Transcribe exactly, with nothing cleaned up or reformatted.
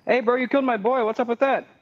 Hey, bro, you killed my boy. What's up with that?